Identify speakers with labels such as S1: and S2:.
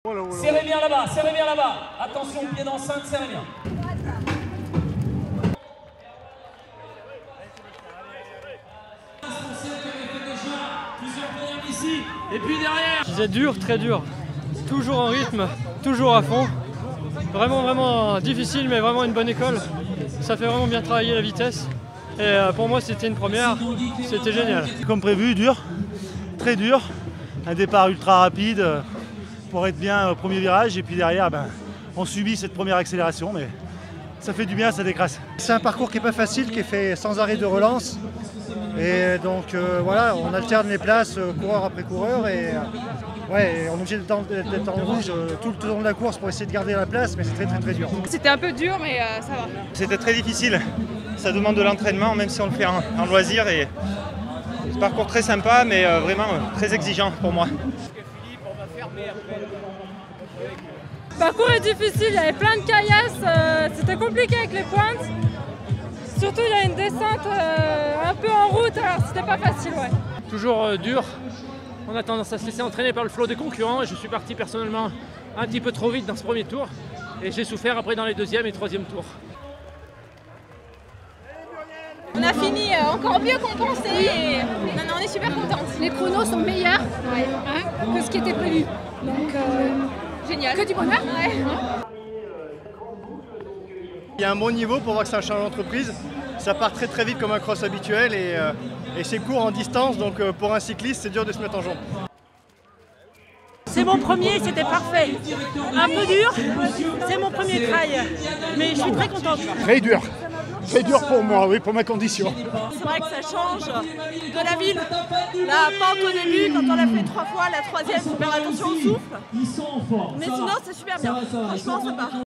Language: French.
S1: Serrez bien là-bas, serrez bien là-bas. Attention, pied d'enceinte, serrez bien. Et puis derrière.
S2: C'est dur, très dur. Toujours en rythme, toujours à fond. Vraiment difficile, mais vraiment une bonne école. Ça fait vraiment bien travailler la vitesse. Et pour moi, c'était une première. C'était génial.
S3: Comme prévu, dur, très dur. Un départ ultra rapide pour être bien au premier virage. Et puis derrière, on subit cette première accélération. Mais ça fait du bien, ça décrasse.
S4: C'est un parcours qui n'est pas facile, qui est fait sans arrêt de relance. Et donc voilà, on alterne les places coureur après coureur. Et on est obligé d'être en rouge tout le long de la course pour essayer de garder la place. Mais c'est très dur.
S5: C'était un peu dur, mais ça va.
S6: C'était très difficile. Ça demande de l'entraînement, même si on le fait en loisir. Et c'est un parcours très sympa, mais vraiment très exigeant pour moi.
S5: Le parcours est difficile, il y avait plein de caillasses, c'était compliqué avec les pointes. Surtout, il y a une descente un peu en route, alors c'était pas facile. Ouais.
S2: Toujours dur. On a tendance à se laisser entraîner par le flot des concurrents. Et je suis parti personnellement un petit peu trop vite dans ce premier tour. Et j'ai souffert après dans les deuxième et troisième tours.
S5: On a fini encore mieux qu'on pensait et on est super contente.
S7: Les chronos sont meilleurs que ce qui était prévu. Donc,
S5: génial.
S7: Que du bonheur.
S5: Ouais.
S4: Il y a un bon niveau pour voir que c'est un challenge d'entreprise. Ça part très vite comme un cross habituel et c'est court en distance, donc pour un cycliste, c'est dur de se mettre en jambe.
S8: C'est mon premier, c'était parfait. Un peu dur, c'est mon premier trail, mais je suis très contente.
S9: Très dur pour moi, oui, pour ma condition.
S8: C'est vrai que ça change de la ville. La pente au début, quand on l'a fait 3 fois, la troisième, il faut faire attention au souffle. Mais sinon, c'est super bien. Franchement, ça part.